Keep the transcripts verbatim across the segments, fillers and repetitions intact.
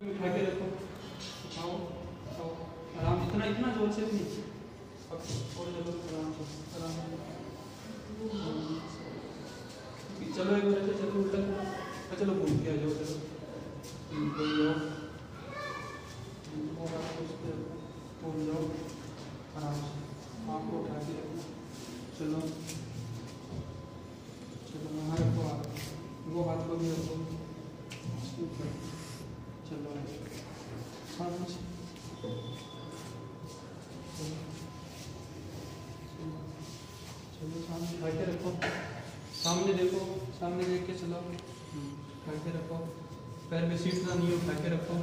उठा के रखो, उठाओ उठाओ आराम, इतना इतना जोर से नहीं, अब और चलो आराम से आराम से। चलो एक बार ऐसे चलो उल्टा चलो, घूम के आ जाओ, चलो घूम जाओ, घूम जाओ आराम से, आपको उठा के रखो, चलो चलो वहाँ रखो, आप वो हाथ को भी रखो, चलो आराम से, चलो सामने उठा के रखो, सामने देखो, सामने देख के चलो, उठा के रखो, पैर में सीटना नहीं है, उठा के रखो,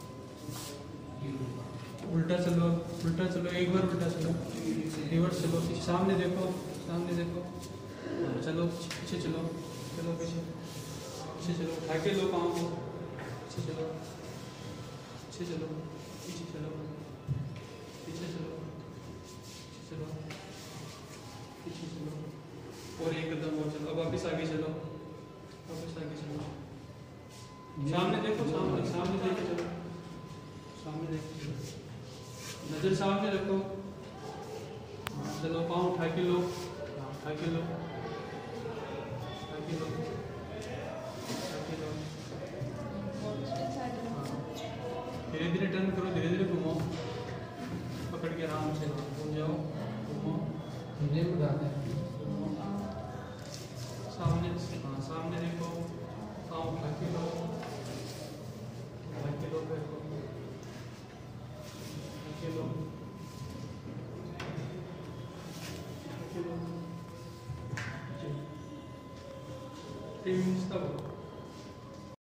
उल्टा चलो, उल्टा चलो, एक बार उल्टा चलो, रिवर्स चलो, सामने देखो, सामने देखो, चलो पीछे चलो, चलो पीछे पीछे चलो, उठा के लो पाँव को, पीछे चलो, पीछे चलो, पीछे चलो, पीछे चलो, चलो पीछे चलो, और एक कदम और चलो, अब वापस आगे चलो, वापस आगे चलो, सामने देखो, सामने सामने देख के चलो, सामने देख के चलो, नजर सामने रखो, चलो पाँव उठा के लो, उठा के लो, उठा के लो, उठा के लो, धीरे धीरे टर्न करो, धीरे धीरे घूमो, पकड़ के आराम से घूम जाओ, घूमो, सामने, हाँ सामने देखो, पाँव उठा के लो, उठा के लो, पैर को उठा के लो, तीन मिनट तक